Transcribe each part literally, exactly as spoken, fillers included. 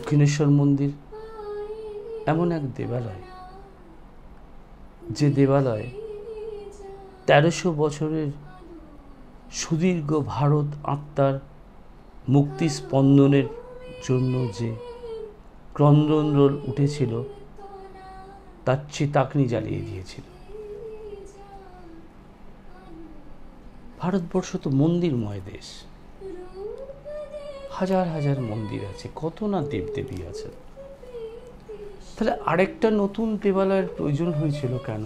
দক্ষিণেশ্বর মন্দির এমন এক দেবালয়, যে দেবালয় তেরোশো বছরের সুদীর্ঘ ভারত আত্মার মুক্তি স্পন্দনের জন্য যে ক্রন্দনরোল উঠেছিল তার চিতাগ্নি জ্বালিয়ে দিয়েছিল। ভারতবর্ষ তো মন্দিরময় দেশ, হাজার হাজার মন্দির আছে, কত না দেবদেবী আছে। তাহলে আরেকটা নতুন দেবালয়ের প্রয়োজন হয়েছিল কেন?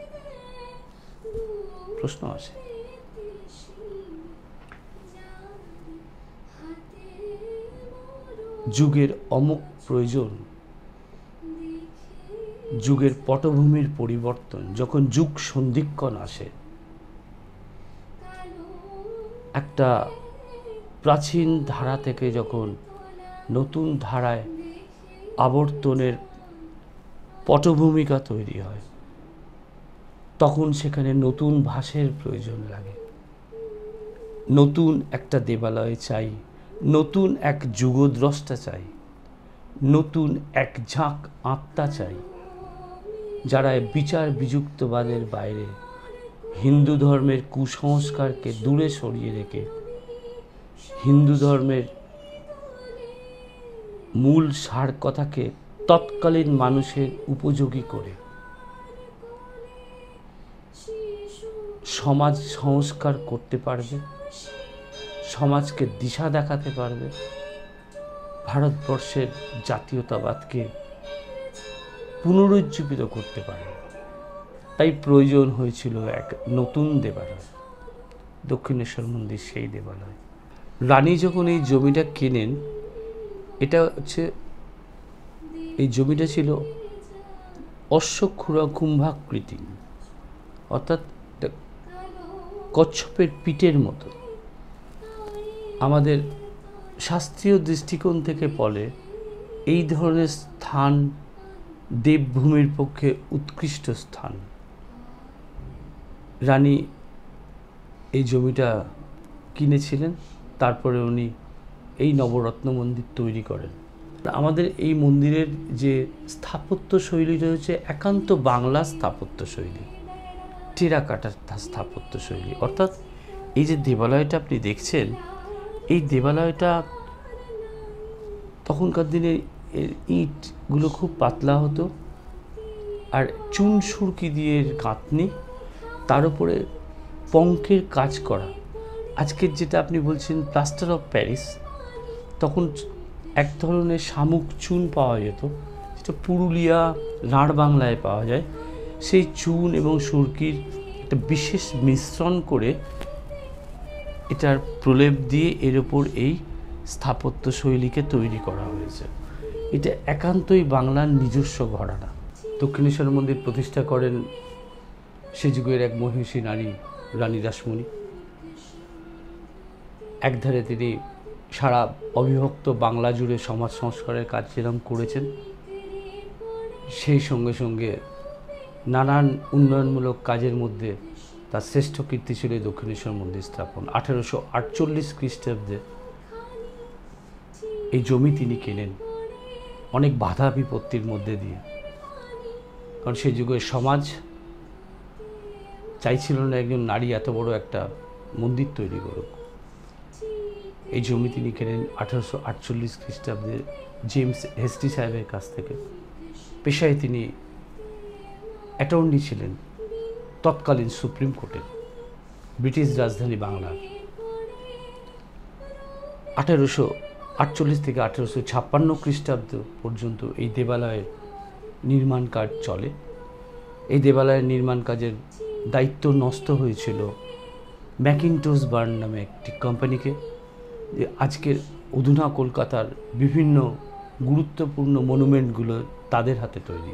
প্রশ্ন আসে। যুগের অমুক প্রয়োজন, যুগের পটভূমির পরিবর্তন, যখন যুগ সন্ধিক্ষণ আসে, একটা প্রাচীন ধারা থেকে যখন নতুন ধারায় আবর্তনের পটভূমিকা তৈরি হয়, তখন সেখানে নতুন ভাষের প্রয়োজন লাগে। নতুন একটা দেবালয় চাই, নতুন এক যুগদ্রষ্টা চাই, নতুন এক ঝাঁক আত্মা চাই, যারা বিচার বিযুক্তবাদের বাইরে হিন্দু ধর্মের কুসংস্কারকে দূরে সরিয়ে রেখে হিন্দু ধর্মের মূল সার কথাকে তৎকালীন মানুষের উপযোগী করে সমাজ সংস্কার করতে পারবে, সমাজকে দিশা দেখাতে পারবে, ভারতবর্ষের জাতীয়তাবাদকে পুনরুজ্জীবিত করতে পারবে। তাই প্রয়োজন হয়েছিল এক নতুন দেবালয়। দক্ষিণেশ্বর মন্দির সেই দেবালয়। রানী যখন এই জমিটা কেনেন, এটা হচ্ছে এই জমিটা ছিল অশ্বক্ষুরা কুম্ভাকৃতি, অর্থাৎ কচ্ছপের পিঠের মতো। আমাদের শাস্ত্রীয় দৃষ্টিকোণ থেকে বলে এই ধরনের স্থান দেবভূমির পক্ষে উৎকৃষ্ট স্থান। রানী এই জমিটা কিনেছিলেন, তারপরে উনি এই নবরত্ন মন্দির তৈরি করেন। আমাদের এই মন্দিরের যে স্থাপত্য শৈলীটা হচ্ছে একান্ত বাংলা স্থাপত্য শৈলী, টেরাকাটার স্থাপত্য শৈলী। অর্থাৎ এই যে দেবালয়টা আপনি দেখছেন, এই দেবালয়টা তখনকার দিনে ইটগুলো খুব পাতলা হতো, আর চুন সুরকি দিয়ে গাঁথনি, তার উপরে পঙ্কের কাজ করা। আজকের যেটা আপনি বলছেন প্লাস্টার অফ প্যারিস, তখন এক ধরনের শামুক চুন পাওয়া যেত, যেটা পুরুলিয়া রাঢ় বাংলায় পাওয়া যায়। সেই চুন এবং সুরকির একটা বিশেষ মিশ্রণ করে এটার প্রলেপ দিয়ে এর ওপর এই স্থাপত্য শৈলীকে তৈরি করা হয়েছে। এটা একান্তই বাংলার নিজস্ব ঘরানা। দক্ষিণেশ্বর মন্দির প্রতিষ্ঠা করেন সে যুগের এক মহিষী নারী, রানী রাসমণি। একধারে তিনি সারা অবিভক্ত বাংলা জুড়ে সমাজ সংস্কারের কাজ যেরকম করেছেন, সেই সঙ্গে সঙ্গে নানান উন্নয়নমূলক কাজের মধ্যে তার শ্রেষ্ঠ কীর্তি ছিল দক্ষিণেশ্বর মন্দির স্থাপন। আঠেরোশো আটচল্লিশ খ্রিস্টাব্দে এই জমি তিনি কেনেন অনেক বাধা বিপত্তির মধ্যে দিয়ে, কারণ সেই যুগের সমাজ চাইছিল না একজন নারী এত বড় একটা মন্দির তৈরি করুক। এই জমি তিনি কেনেন আঠেরোশো আটচল্লিশ খ্রিস্টাব্দে জেমস হেস্টি সাহেবের কাছ থেকে। পেশায় তিনি অ্যাটর্নি ছিলেন তৎকালীন সুপ্রিম কোর্টের, ব্রিটিশ রাজধানী বাংলার। আঠেরোশো আটচল্লিশ থেকে আঠেরোশো ছাপ্পান্ন খ্রিস্টাব্দ পর্যন্ত এই দেবালয়ের নির্মাণ কাজ চলে। এই দেবালয়ের নির্মাণ কাজের দায়িত্ব ন্যস্ত হয়েছিল ম্যাকিনটোশ বার্ন নামে একটি কোম্পানিকে, যে আজকের অধুনা কলকাতার বিভিন্ন গুরুত্বপূর্ণ মনুমেন্টগুলো তাদের হাতে তৈরি।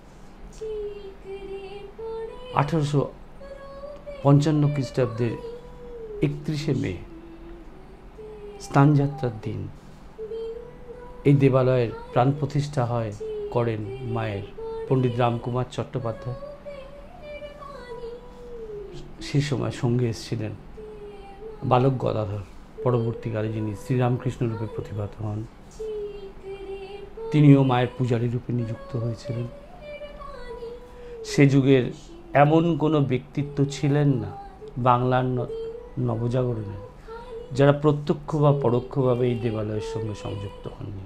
আঠারোশো পঞ্চান্ন খ্রিস্টাব্দের একত্রিশে মে স্নানযাত্রার দিন এই দেবালয়ের প্রাণ প্রতিষ্ঠা হয় করেন মায়ের পণ্ডিত রামকুমার চট্টোপাধ্যায়। সে সময় সঙ্গে এসেছিলেন বালক গদাধর, পরবর্তীকালে যিনি শ্রীরামকৃষ্ণ রূপে প্রতিভাত হন। তিনিও মায়ের পূজারী রূপে নিযুক্ত হয়েছিলেন। সে যুগের এমন কোনো ব্যক্তিত্ব ছিলেন না বাংলার নবজাগরণের যারা প্রত্যক্ষ বা পরোক্ষভাবে এই দেবালয়ের সঙ্গে সংযুক্ত হননি।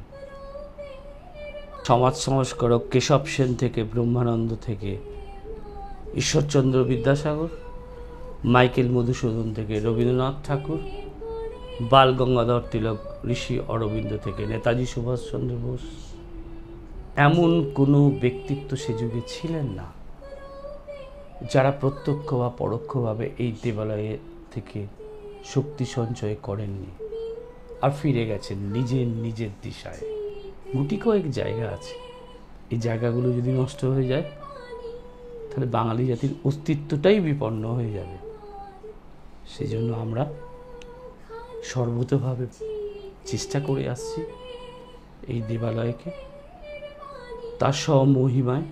সমাজ সংস্কারক কেশব সেন থেকে ব্রহ্মানন্দ থেকে ঈশ্বরচন্দ্র বিদ্যাসাগর, মাইকেল মধুসূদন থেকে রবীন্দ্রনাথ ঠাকুর, বাল গঙ্গাধর তিলক, ঋষি অরবিন্দ থেকে নেতাজি সুভাষচন্দ্র বোস, এমন কোনো ব্যক্তিত্ব সে যুগে ছিলেন না যারা প্রত্যক্ষ বা পরোক্ষভাবে এই দেবালয়ে থেকে শক্তি সঞ্চয় করেননি আর ফিরে গেছেন নিজের নিজের দিশায়। গুটি কয়েক জায়গা আছে, এই জায়গাগুলো যদি নষ্ট হয়ে যায় তাহলে বাঙালি জাতির অস্তিত্বটাই বিপন্ন হয়ে যাবে। সেই জন্য আমরা সর্বতভাবে চেষ্টা করে আসছি এই দেবালয়কে তার স্বমহিমায়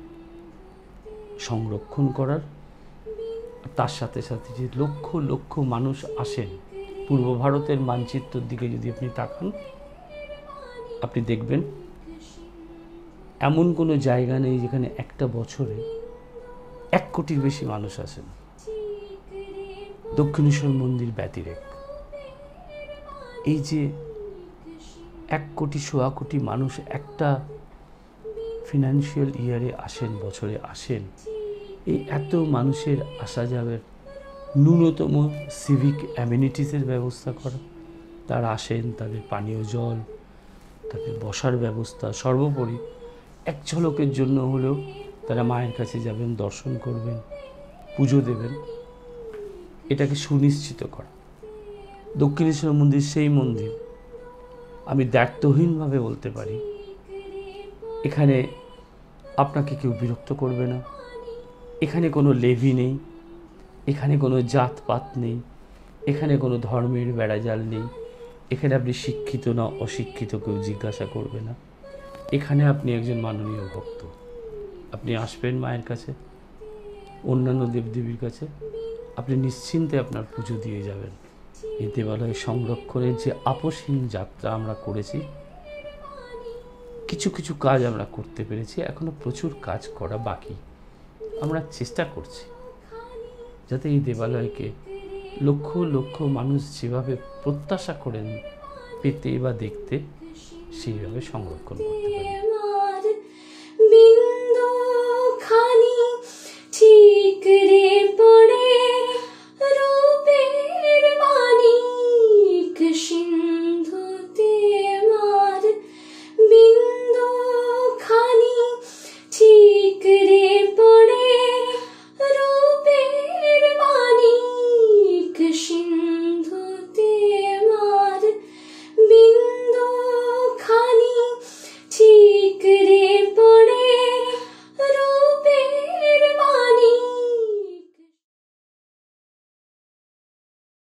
সংরক্ষণ করার। তার সাথে সাথে যে লক্ষ লক্ষ মানুষ আসেন, পূর্ব ভারতের মানচিত্রের দিকে যদি আপনি তাকান, আপনি দেখবেন এমন কোনো জায়গা নেই যেখানে একটা বছরে এক কোটির বেশি মানুষ আসেন, দক্ষিণেশ্বর মন্দির ব্যতিরেক। এই যে এক কোটি সোয়া কোটি মানুষ একটা ফিনান্সিয়াল ইয়ারে আসেন, বছরে আসেন, এই এত মানুষের আসা যাওয়ার ন্যূনতম সিভিক অ্যামিনিটিসের ব্যবস্থা করা। তারা আসেন, তাদের পানীয় জল, তাদের বসার ব্যবস্থা, সর্বোপরি এক ঝলকের জন্য হলেও তারা মায়ের কাছে যাবেন, দর্শন করবেন, পুজো দেবেন, এটাকে সুনিশ্চিত করা। দক্ষিণেশ্বর মন্দির সেই মন্দির, আমি দায়িত্বহীনভাবে বলতে পারি এখানে আপনাকে কেউ বিরক্ত করবে না। এখানে কোনো লেভি নেই, এখানে কোনো জাতপাত নেই, এখানে কোনো ধর্মের বেড়াজাল নেই, এখানে আপনি শিক্ষিত না অশিক্ষিত কেউ জিজ্ঞাসা করবে না। এখানে আপনি একজন মাননীয় ভক্ত, আপনি আসবেন মায়ের কাছে, অন্যান্য দেবদেবীর কাছে, আপনি নিশ্চিন্তে আপনার পুজো দিয়ে যাবেন। এই দেবালয় সংরক্ষণের যে আপসহীন যাত্রা আমরা করেছি, কিছু কিছু কাজ আমরা করতে পেরেছি, এখনো প্রচুর কাজ করা বাকি। আমরা চেষ্টা করছি যাতে এই দেবালয়কে লক্ষ লক্ষ মানুষ যেভাবে প্রত্যাশা করেন পেতে বা দেখতে, সেইভাবে সংরক্ষণ করতে পারি।